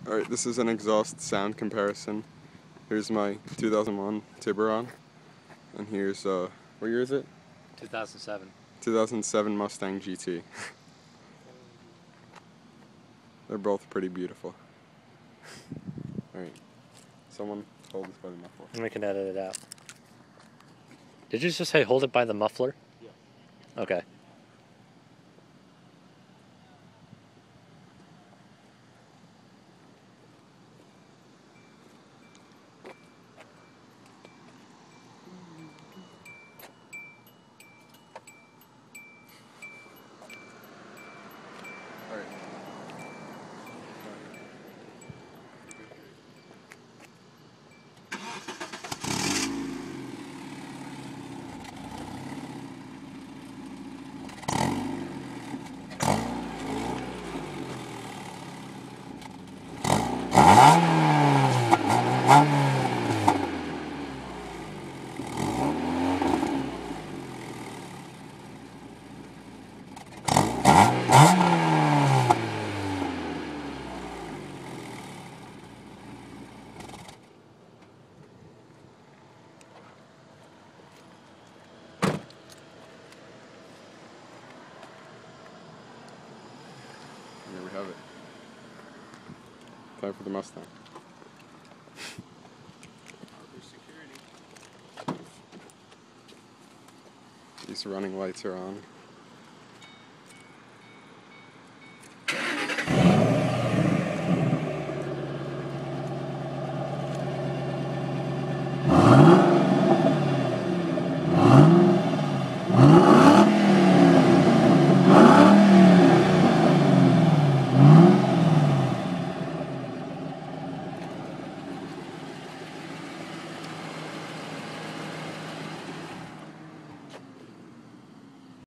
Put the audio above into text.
Alright, this is an exhaust sound comparison. Here's my 2001 Tiburon, and here's, what year is it? 2007. 2007 Mustang GT. They're both pretty beautiful. Alright, someone hold this by the muffler. We can edit it out. Did you just say hold it by the muffler? Yeah. Okay. There we have it. Time for the Mustang. These running lights are on.